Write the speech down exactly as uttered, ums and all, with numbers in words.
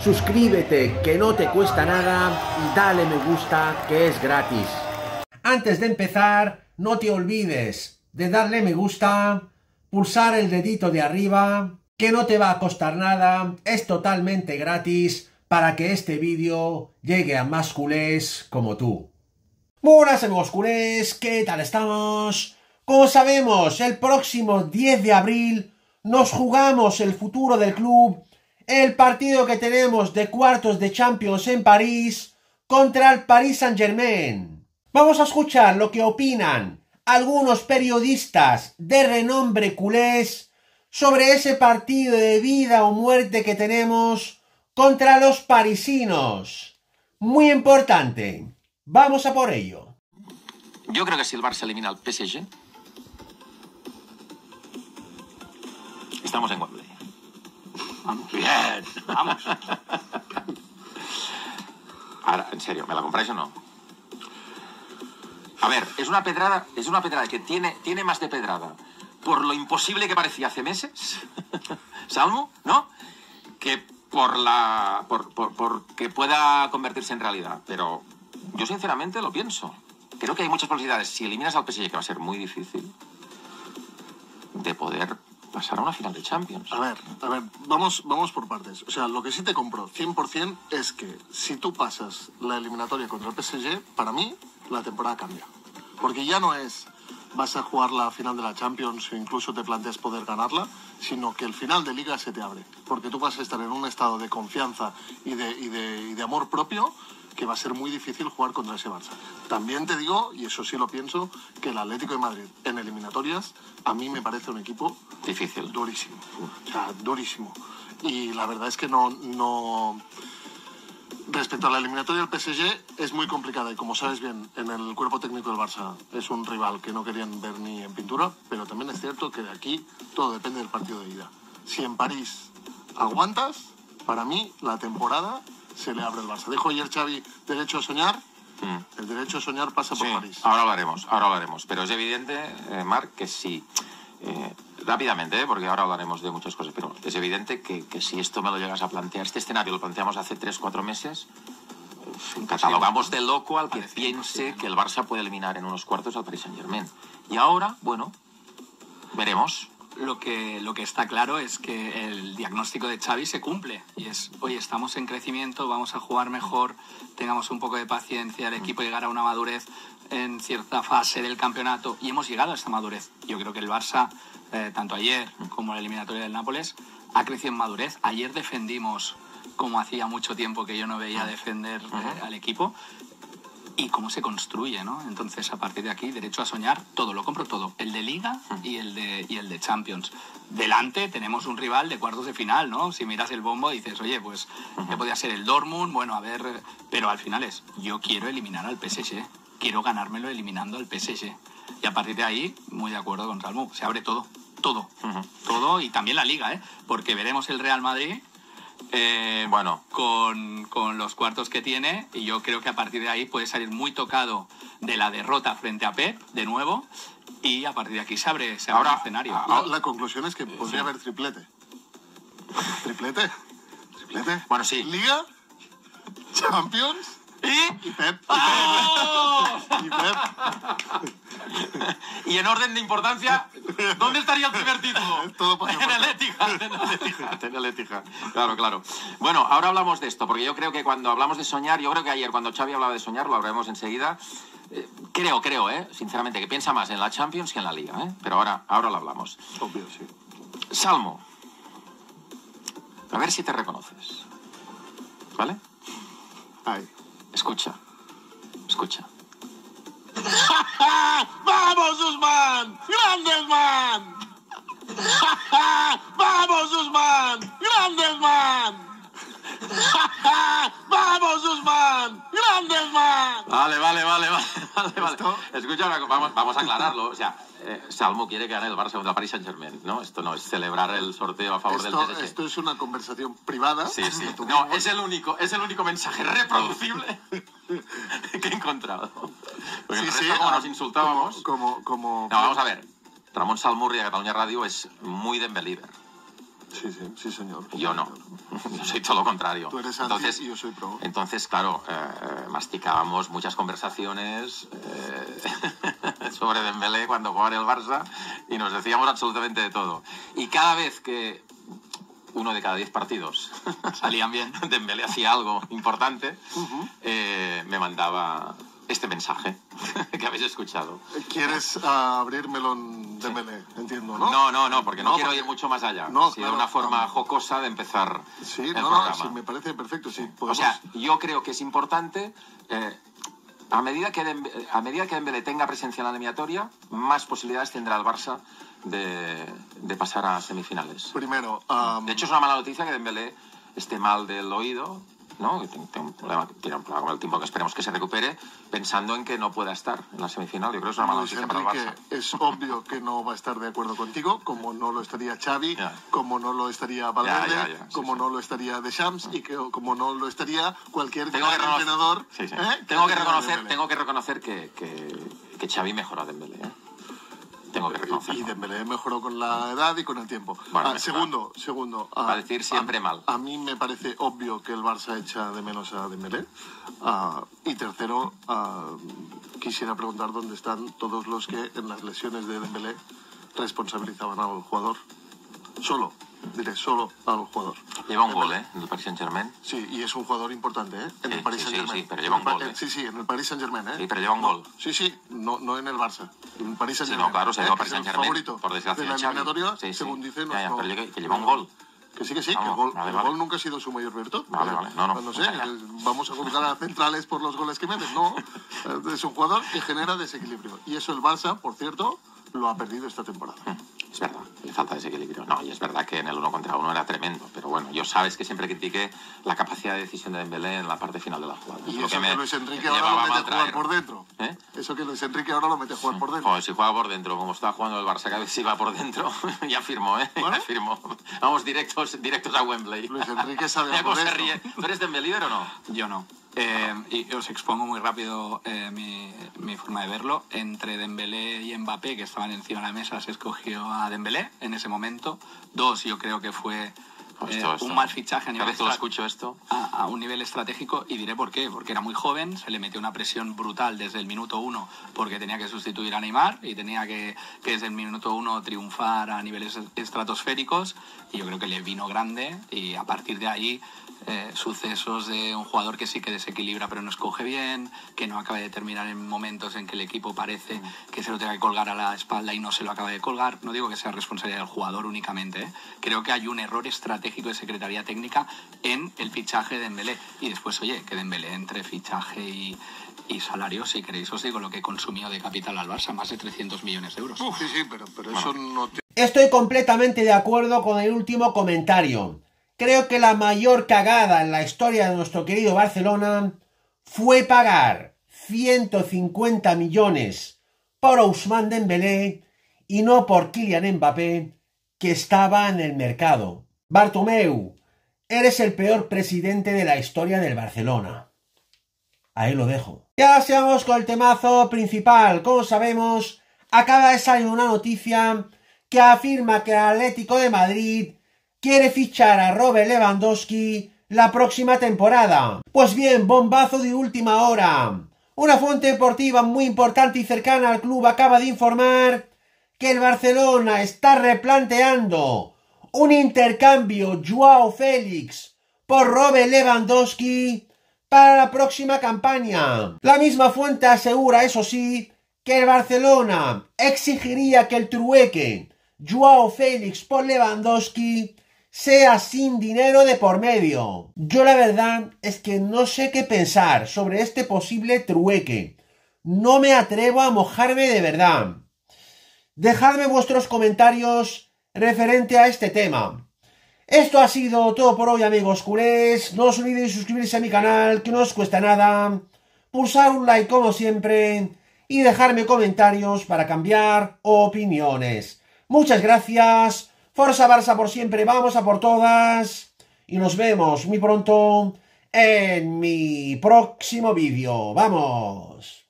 suscríbete que no te cuesta nada y dale me gusta que es gratis. Antes de empezar, no te olvides de darle me gusta, pulsar el dedito de arriba, que no te va a costar nada, es totalmente gratis para que este vídeo llegue a más culés como tú. Buenas amigos culés, ¿qué tal estamos? Como sabemos, el próximo diez de abril nos jugamos el futuro del club, el partido que tenemos de cuartos de Champions en París contra el Paris Saint-Germain. Vamos a escuchar lo que opinan algunos periodistas de renombre culés sobre ese partido de vida o muerte que tenemos contra los parisinos. Muy importante. Vamos a por ello. Yo creo que si el Barça elimina al P S G, estamos en Wembley. Vamos. Bien, vamos. Ahora, en serio, ¿me la compráis o no? A ver, es una pedrada, es una pedrada que tiene, tiene más de pedrada por lo imposible que parecía hace meses, Salmo, ¿no? Que por la, por, por, por que pueda convertirse en realidad. Pero yo sinceramente lo pienso. Creo que hay muchas posibilidades. Si eliminas al P S G, que va a ser muy difícil, de poder pasar a una final de Champions. A ver, a ver, vamos, vamos por partes. O sea, lo que sí te compro cien por cien es que si tú pasas la eliminatoria contra el P S G, para mí la temporada cambia. Porque ya no es vas a jugar la final de la Champions o incluso te planteas poder ganarla, sino que el final de Liga se te abre. Porque tú vas a estar en un estado de confianza y de, y de, y de amor propio que va a ser muy difícil jugar contra ese Barça. También te digo, y eso sí lo pienso, que el Atlético de Madrid en eliminatorias a mí me parece un equipo difícil, durísimo, o sea, durísimo. Y la verdad es que no, no... Respecto a la eliminatoria del P S G es muy complicada y como sabes bien, en el cuerpo técnico del Barça es un rival que no querían ver ni en pintura, pero también es cierto que de aquí todo depende del partido de ida. Si en París aguantas, para mí la temporada se le abre el Barça. Dijo ayer Xavi, derecho a soñar, mm. el derecho a soñar pasa por sí, París. Ahora hablaremos, ahora hablaremos, pero es evidente, eh, Marc, que sí. Eh, rápidamente, ¿eh? Porque ahora hablaremos de muchas cosas, pero es evidente que, que si esto me lo llegas a plantear, este escenario lo planteamos hace tres cuatro meses, eh, catalogamos de loco al que Parece piense imposible. Que el Barça puede eliminar en unos cuartos al Paris Saint-Germain. Y ahora, bueno, veremos. Lo que, lo que está claro es que el diagnóstico de Xavi se cumple y es, oye, estamos en crecimiento, vamos a jugar mejor, tengamos un poco de paciencia, el equipo llegará a una madurez en cierta fase del campeonato y hemos llegado a esta madurez. Yo creo que el Barça, eh, tanto ayer como la eliminatoria del Nápoles, ha crecido en madurez. Ayer defendimos como hacía mucho tiempo que yo no veía defender eh, al equipo. Y cómo se construye, ¿no? Entonces, a partir de aquí, derecho a soñar, todo, lo compro todo. El de Liga y el de, y el de Champions. Delante tenemos un rival de cuartos de final, ¿no? Si miras el bombo dices, oye, pues, ¿qué podía ser el Dortmund? Bueno, a ver... Pero al final es, yo quiero eliminar al P S G. Quiero ganármelo eliminando al P S G. Y a partir de ahí, muy de acuerdo con Salmo, se abre todo. Todo. Uh-huh. Todo y también la Liga, ¿eh? Porque veremos el Real Madrid... Eh, bueno, con, con los cuartos que tiene, y yo creo que a partir de ahí puede salir muy tocado de la derrota frente a Pep, de nuevo, y a partir de aquí se abre, se abre ahora, el escenario. La, la conclusión es que podría sí. haber triplete. ¿Triplete? ¿Triplete? Bueno, sí. Liga, Champions y, y Pep. Y ¡Oh! Pep. Y Pep. Y en orden de importancia, ¿dónde estaría el primer título? Todo en el Etihad, en el Etihad, en el Etihad. Claro, claro. Bueno, ahora hablamos de esto, porque yo creo que cuando hablamos de soñar, yo creo que ayer cuando Xavi hablaba de soñar, lo hablaremos enseguida, eh, creo, creo, eh, sinceramente, que piensa más en la Champions que en la Liga, eh, pero ahora, ahora lo hablamos. Obvio, sí. Salmo, a ver si te reconoces, ¿vale? Ay. Escucha, escucha. ¡Vamos, Usman! ¡Grande Usman! ¡Vamos, Usman! ¡Grande Usman! ¡Vamos, Usman! ¡Grande Usman! Vale, vale, vale, vale, vale, vale. Escucha, vamos, vamos a aclararlo. O sea, eh, Salmo quiere que gane el Barça contra el Paris Saint-Germain, ¿no? Esto no es celebrar el sorteo a favor esto, del P S G. Esto es una conversación privada. Sí, sí. No, es el único, es el único mensaje reproducible que he encontrado. Porque sí, el sí, resto, como ah, nos insultábamos... Como, como, como... No, vamos a ver. Ramón Salmurri de Cataluña Radio es muy d'en believer. Sí, sí, sí, señor. Yo no. Yo soy todo lo contrario. Tú eres anti entonces, y yo soy pro. Entonces, claro, eh, masticábamos muchas conversaciones eh, sobre Dembélé cuando jugaba en el Barça y nos decíamos absolutamente de todo. Y cada vez que uno de cada diez partidos salían bien, Dembélé hacía algo importante, Uh-huh. eh, me mandaba este mensaje que habéis escuchado. ¿Quieres uh, abrir melón Dembélé? Entiendo, ¿no? No, no, no, porque no, No, quiero porque- ir mucho más allá. No, si claro, era una forma no. jocosa de empezar Sí, el no, no, programa. sí, me parece perfecto, sí. O Podemos... sea, yo creo que es importante, eh, a, medida que Dembe- a medida que Dembélé tenga presencia en la eliminatoria, más posibilidades tendrá el Barça de, de pasar a semifinales. Primero, um, De hecho, es una mala noticia que Dembélé esté mal del oído, ¿no? Que tiene, tiene un problema, tiene un problema con el tiempo, que esperemos que se recupere, pensando en que no pueda estar en la semifinal. Yo creo que es una mala Luis noticia para el Enrique Barça. es obvio que no va a estar de acuerdo contigo, como no lo estaría Xavi, Ya. como no lo estaría Valverde, Ya, ya, ya, sí, como sí. no lo estaría Deschamps y que, como no lo estaría cualquier Tengo que gran reconocer, entrenador. sí, sí. ¿eh? Tengo que tenga reconocer, Dembélé. tengo que, reconocer que, que, que Xavi mejoró a Dembélé, ¿eh? Tengo que Y reconocerlo. Dembélé mejoró con la edad y con el tiempo. Bueno, Ah, mejoró. segundo, segundo. ah, Va a decir siempre a, mal. A mí me parece obvio que el Barça echa de menos a Dembélé. Ah, y tercero, ah, quisiera preguntar dónde están todos los que en las lesiones de Dembélé responsabilizaban al jugador. Solo, diré, solo al jugador. Lleva un gol, ¿eh? En el Paris Saint-Germain. Sí, y es un jugador importante, ¿eh? En Sí, el Paris sí, sí, Saint-Germain. sí, pero lleva un En el gol, Pa- ¿eh? Sí, sí, en el Paris Saint-Germain, ¿eh? Sí, pero lleva un gol. Sí, sí, no, no en el Barça. En el Paris Sí, Saint-Germain. no, claro, se ¿eh? lleva Que Paris es el Saint-Germain, favorito por desgracia, de la de Xavi. eliminatoria, Sí, sí. según dicen Ya, ya, nuestro- pero que- que lleva un gol. Que sí, que sí, Vamos, que el gol, vale, el vale. gol nunca ha sido su mayor virtud. Vale, vale, no, no. No sé, Ya, ya. eh, vamos a juzgar a centrales por los goles que meten. No, Eh, es un jugador que genera desequilibrio. Y eso el Barça, por cierto, lo ha perdido esta temporada. Es verdad, le falta desequilibrio. No, y es verdad que en el uno contra uno era tremendo. Pero bueno, yo sabes que siempre critiqué la capacidad de decisión de Dembélé en la parte final de la jugada. Y Es lo eso que, me- Luis Enrique me ahora llevaba lo a mete a maltraer. jugar por dentro. ¿Eh? Eso que Luis Enrique ahora lo mete a jugar por dentro. Joder, si juega por dentro, como está jugando el Barça, cada vez si va por dentro, ya firmó, ¿eh? ¿Bueno? Ya firmó. Vamos directos, directos a Wembley. Luis Enrique sabe Mira algo cómo de se esto. ríe. ¿Tú eres Dembélé o no? yo no. Eh, y os expongo muy rápido eh, mi, mi forma de verlo. Entre Dembélé y Mbappé, que estaban encima de la mesa, se escogió a Dembélé en ese momento. Dos, yo creo que fue eh, Esto, esto. un mal fichaje a Cada nivel vez que lo estra- escucho esto. a, a un nivel estratégico, y diré por qué. Porque era muy joven, se le metió una presión brutal desde el minuto uno, porque tenía que sustituir a Neymar y tenía que, que desde el minuto uno triunfar a niveles estratosféricos, y yo creo que le vino grande, y a partir de ahí eh, sucesos de un jugador que sí que desequilibra pero no escoge bien, que no acaba de terminar en momentos en que el equipo parece que se lo tenga que colgar a la espalda y no se lo acaba de colgar. No digo que sea responsabilidad del jugador únicamente, ¿eh? Creo que hay un error estratégico de Secretaría Técnica en el fichaje de Dembélé. Y después, oye, que Dembélé entre fichaje y, y salario, si queréis os digo lo que consumió de capital al Barça, más de trescientos millones de euros. Sí, sí, pero, pero eso no te... Estoy completamente de acuerdo con el último comentario. Creo que la mayor cagada en la historia de nuestro querido Barcelona fue pagar ciento cincuenta millones por Ousmane Dembélé y no por Kylian Mbappé, que estaba en el mercado. Bartomeu, eres el peor presidente de la historia del Barcelona. Ahí lo dejo. Ya seamos con el temazo principal. Como sabemos, acaba de salir una noticia que afirma que el Atlético de Madrid quiere fichar a Robert Lewandowski la próxima temporada. Pues bien, bombazo de última hora. Una fuente deportiva muy importante y cercana al club acaba de informar que el Barcelona está replanteando un intercambio Joao Félix por Robert Lewandowski para la próxima campaña. La misma fuente asegura, eso sí, que el Barcelona exigiría que el trueque Joao Félix por Lewandowski sea sin dinero de por medio. Yo la verdad es que no sé qué pensar sobre este posible trueque. No me atrevo a mojarme de verdad. Dejadme vuestros comentarios referente a este tema. Esto ha sido todo por hoy, amigos culés. No os olvidéis suscribirse a mi canal, que no os cuesta nada. Pulsar un like como siempre y dejarme comentarios para cambiar opiniones. Muchas gracias. Forza Barça por siempre, vamos a por todas. Y nos vemos muy pronto en mi próximo vídeo. ¡Vamos!